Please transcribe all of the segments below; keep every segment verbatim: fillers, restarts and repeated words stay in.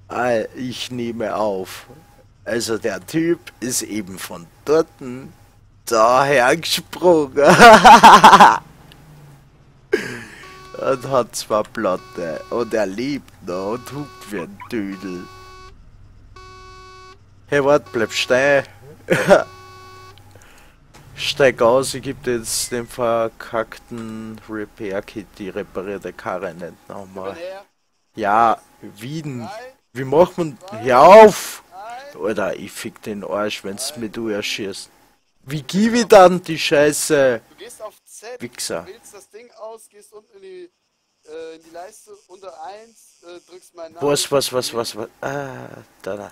Ah, ich nehme auf. Also der Typ ist eben von dort daher gesprungen und hat zwei Platte und er lebt noch und hupt wie ein Dödel. Hey, wart, bleib stehen. Steig aus, ich geb dir jetzt den verkackten Repair-Kit, die reparierte Karre nicht nochmal. Ja, Wieden. Nein, Wie macht man... nein, Hör auf! nein, Alter, ich fick den Arsch, wenn's nein. mir du erschießt. Wie gib ich dann die Scheiße? Du gehst auf Z, Wichser. wählst das Ding aus, gehst unten in die, äh, in die Leiste unter eins, äh, drückst meinen Namen. Was, was, was, was, was? Ah, da, da.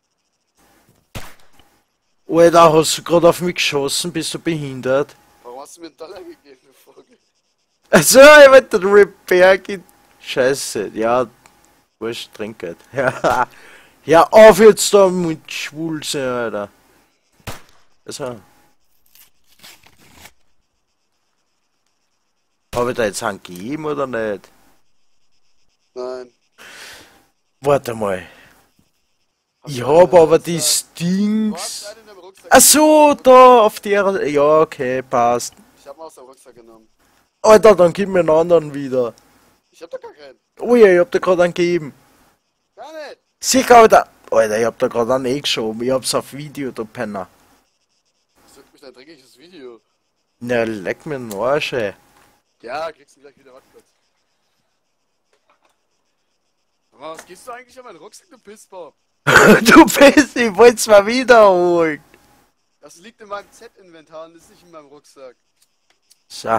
Alter, hast du gerade auf mich geschossen? Bist du behindert? Warum hast du mir einen Dollar gegeben, du Vogel? Also, ich wollte den Repair-Kit. Scheiße, ja. Wurscht, Trinkgeld. Ja. Ja, auf jetzt da mit Schwulse, Alter. Also. Habe ich da jetzt einen gegeben oder nicht? Nein. Warte mal. Hast Ich du habe einen aber die Rucksack? Du hast Stings. einen in deinem Rucksack. Ach so, da auf der. Ja, okay, passt. Ich hab mal aus dem Rucksack genommen. Alter, dann gib mir einen anderen wieder. Ich hab doch gar keinen. Oh ja, ich hab da gerade einen gegeben. Gar nicht. Sicher, Alter. Alter, ich hab da gerade einen eh geschoben. Ich hab's auf Video, du Penner. Das juckt mich dein dreckiges Video. Na, leck mir den Arsch, ey. Ja, kriegst du gleich wieder, warte kurz. Aber was gibst du eigentlich an meinen Rucksack, du Pissbob? Du bist, ich wollt's mal wiederholen. Das liegt in meinem Z-Inventar und ist nicht in meinem Rucksack. So.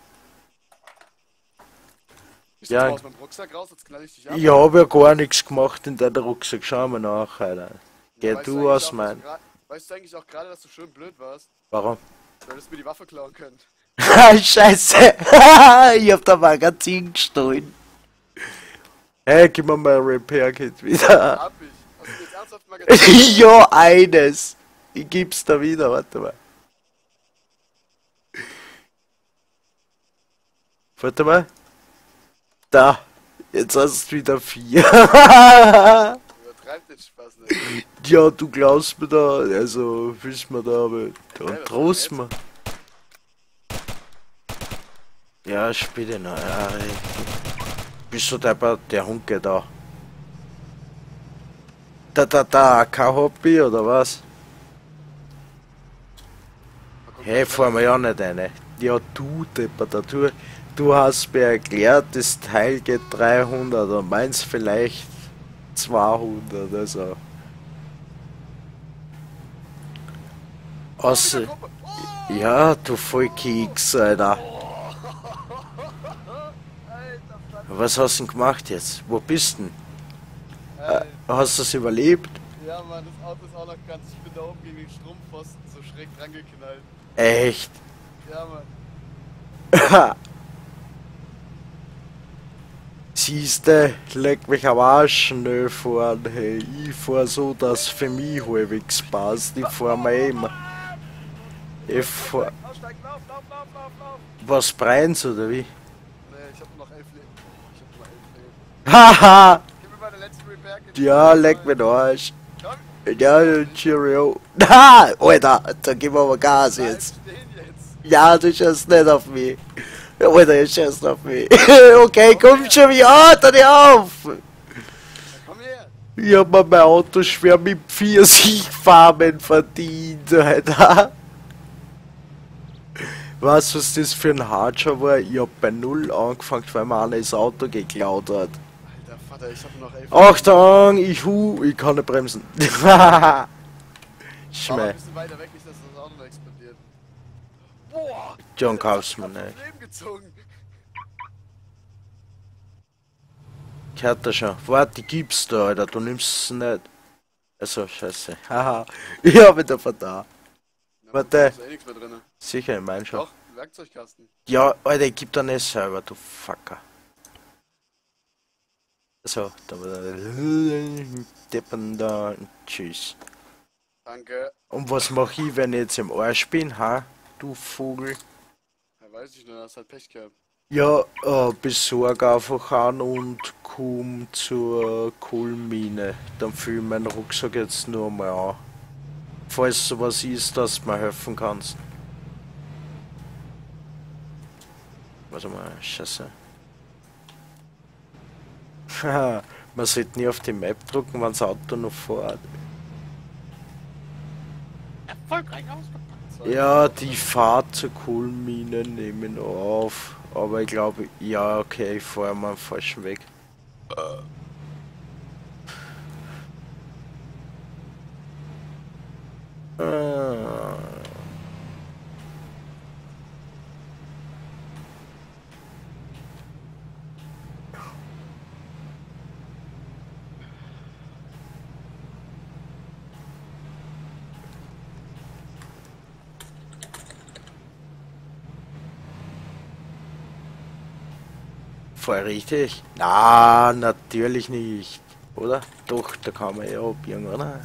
Bist Ja. du aus meinem Rucksack raus, jetzt knall ich dich ab. Ich hab ja gar nichts gemacht in deinem Rucksack. Schau mal nach, Alter. Geh Weißt du eigentlich aus auch, mein. dass du gra- Weißt du eigentlich auch gerade, dass du schön blöd warst? Warum? Du hättest mir die Waffe klauen können. Scheiße. Ich hab da Magazin gestohlen. Hey, gib mir mal ein Repair-Kit wieder. Hab ich. Hast du jetzt ernsthaft mal gesagt? Ja, eines. Ich gib's da wieder, warte mal. Warte mal. Da. Jetzt hast du wieder vier. Übertreib den Spaß nicht. Ja, du glaubst mir da. Also, willst mir da, aber. Und trost mir. Ja, spiele noch. Ja, ey. Bist du der, der Hund geht da? Da, da, da, kein Hobby oder was? Hey, fahr mir ja nicht eine. Ja, du, Depper, da, du, du hast mir erklärt, das Teil geht dreihundert und meins vielleicht zweihundert, also. Außer, ja, du Vollkeks, Alter. Was hast du denn gemacht jetzt? Wo bist du denn? Äh, hast du es überlebt? Ja, Mann, das Auto ist auch noch ganz. Ich bin da oben gegen den Strompfosten so schräg dran geknallt. Echt? Ja, Mann. Siehste, leck mich am Arsch schnell fahren, hey. Ich fahr so, dass für mich halbwegs passt. Ich fahr mir immer. Ich fahr. Aussteigen, lauf, lauf, lauf, lauf, lauf. Was brennt's oder wie? Nee, ich hab nur noch elf Leben. Ich hab nur noch elf Leben. Haha! Gib mir meine letzte Repair Kit. Ja, leck mir den Arsch. Komm, Ja, Cheerio. Ha! Alter, da gib aber Gas bleib jetzt. stehen jetzt. Ja, du schaust nicht auf mich. Alter, du schaust auf mich. Okay, komm schon wieder. Ah, da nicht auf! Na, komm her. Ich hab mir mein Auto schwer mit Pfirsichfarben verdient, Alter. Weißt du, was das für ein Hardscher war? Ich hab bei Null angefangen, weil mir einer das Auto geklaut hat. Alter Vater, ich hab nur noch elf Achtung, ich hu, ich kann nicht bremsen. Fahr mal Schmei. ein bisschen weiter weg, nicht, dass das Auto noch explodiert. Boah! John der hat kauf's mir mich nicht. aufs Leben gezogen. Gehört das schon. Warte, die gibt's da, Alter, du nimmst sie nicht. Also, scheiße. Haha, ich hab ihn davon da. Na, Warte. Da ist eh nichts mehr drin. Sicher, ich mein schon. Doch, Werkzeugkasten. Ja, Alter, ich geb da nicht selber, du Fucker. So, da war der Deppen da und tschüss. Danke. Und was mach ich, wenn ich jetzt im Arsch bin, ha? Du Vogel. Ja, weiß ich nur, hast halt Pech gehabt. Ja, äh, besorg einfach an und komm zur Kohlenmine. Dann füll meinen Rucksack jetzt nur mal an. Falls sowas ist, dass du mir helfen kannst. Warte mal, scheiße. Haha, man sollte nie auf die Map drücken, wenn das Auto noch fährt. Erfolgreich ausgepackt. Ja, die Fahrt zur Kohlenmine nehmen auf. Aber ich glaube, ja, okay, ich fahre mal am falschen Weg. Ah. Voll richtig? Na, natürlich nicht. Oder? Doch, da kann man ja abbiegen, oder?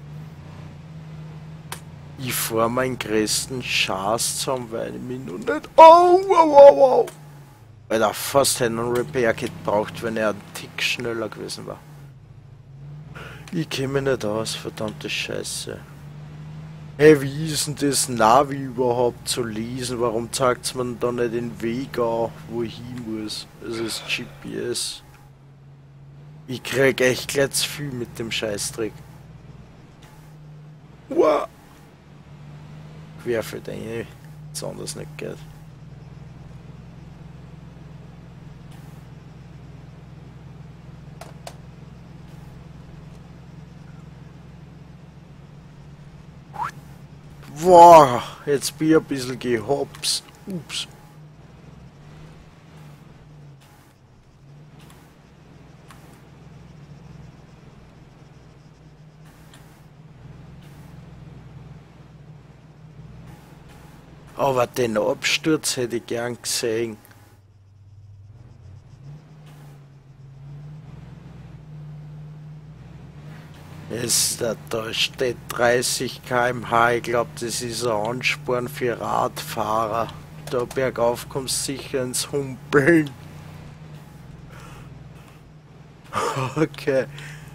Ich fahr meinen größten Schatz zusammen, weil ich mich noch nicht. Oh, wow, wow, wow. Alter, fast hätte ein Repair-Kit braucht, wenn er einen Tick schneller gewesen war. Ich käme nicht aus, verdammte Scheiße. Hey, wie ist denn das Navi überhaupt zu lesen? Warum zeigt es mir da nicht den Weg an, wo ich hin muss? Es ist G P S. Ich krieg echt gleich zu viel mit dem Scheißdreck. Wow. Querfeld eigentlich, jetzt anders nicht geht. Wow, jetzt bin ich ein bisschen gehops. Ups. Aber den Absturz hätte ich gern gesehen. Es, da, da steht dreißig Kilometer pro Stunde. Ich glaube, das ist ein Ansporn für Radfahrer. Da bergauf kommst du sicher ins Humpeln. Okay.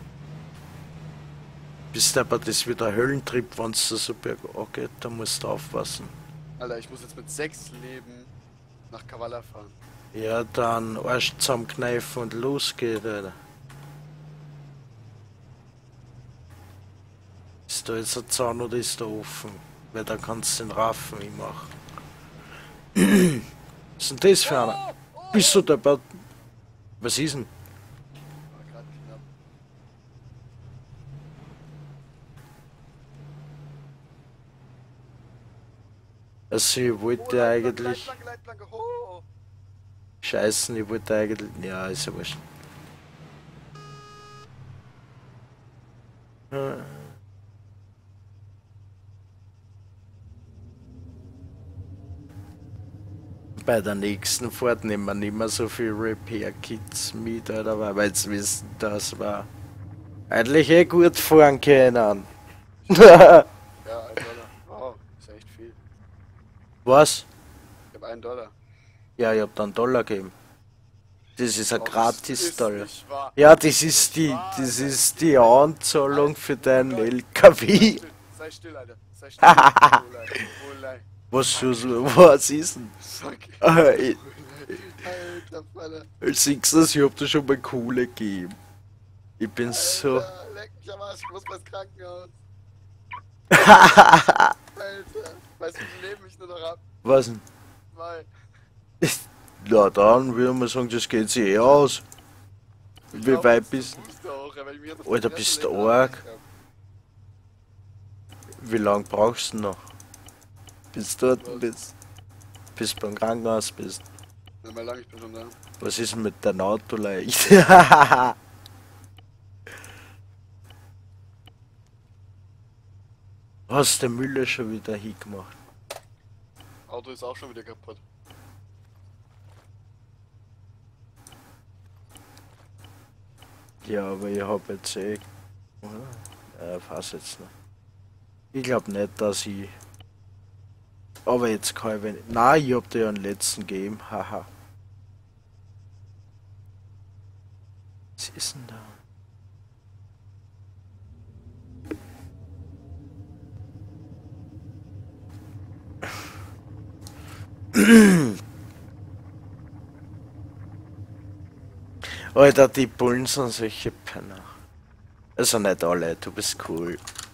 Bist aber das wieder ein Höllentrip, wenn es so bergauf geht, da musst du aufpassen. Alter, ich muss jetzt mit sechs Leben nach Kavala fahren. Ja, dann Arsch zusammenkneifen und los geht, Alter. Ist da jetzt ein Zaun oder ist da offen? Weil da kannst du den Raffen machen. Was ist denn das für einer? Bist du der Was ist denn? War grad knapp. Also ich Oh, wollte Leitplanke, eigentlich... Leitplanke, Leitplanke, oh. Scheißen, ich wollte eigentlich... Ja, ist ja wurscht. Ja. Bei der nächsten Fahrt nehmen wir nicht mehr so viel Repair-Kits mit, oder? Weil wir jetzt wissen, dass wir eigentlich eh gut fahren können. Ja, ein Dollar. Wow, ist ja echt viel. Was? Ich hab einen Dollar. Ja, ich hab dann Dollar gegeben. Das ist ein Oh, das gratis ist Dollar. nicht wahr. Ja, das ist Nicht die, wahr, das Alter. ist die Anzahlung für deinen Leute, L K W. Sei still, Alter. Sei still. Olai, Olai. Was, so- was ist denn? Sag. Ah, ich- Alter Vater. Als Sixers, ich hab da schon mal Kohle gegeben. Ich bin so. Alter, leck mich am Arsch, ich muss mal ins Krankenhaus. Alter, weißt du, wie Leben mich nur noch ab? Was denn? Weil, Na dann würde man sagen, das geht sich eh aus. ich Wie glaub, weit das bist tust du auch, weil ich mir das Alter, Fresse bist legen du hab. arg? Wie lange brauchst du noch? Bis du dort Was? bist. Bis du beim Krankenhaus bist. Ja, mal lang, ich bin schon da. Was ist denn mit deinem Auto leicht? Hast der Müller schon wieder hingemacht? Auto ist auch schon wieder kaputt. Ja, aber ich hab jetzt eh. Oder? Ja, weiß jetzt nicht. Ich glaub nicht, dass ich. Aber jetzt kann ich wenn. Nein, ich hab dir ja einen letzten gegeben, haha. Was ist denn da? Alter, die Bullen sind solche Penner. Also nicht alle, du bist cool.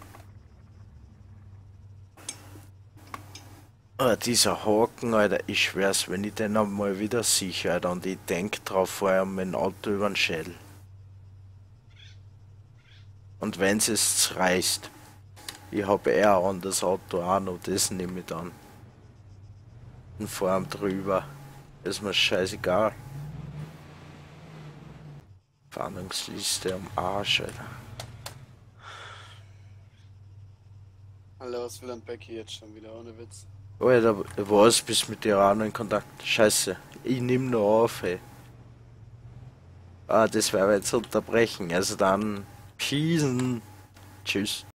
Ah, dieser Haken, Alter, ich schwör's, wenn ich den einmal wieder sehe, Alter, und ich denk drauf, fahre ich mein Auto über den Schädel. Und wenn's es reißt, ich habe eher an das Auto auch noch, das nehme ich dann. Und fahr ihm drüber. Ist mir scheißegal. Fahndungsliste am Arsch, Alter. Alter, was will ein Becky jetzt schon wieder, ohne Witz? Alter, was, bist mit dir auch noch in Kontakt? Scheiße, ich nehm noch auf, ey. Ah, das werden wir jetzt unterbrechen. Also dann, Peace. Tschüss.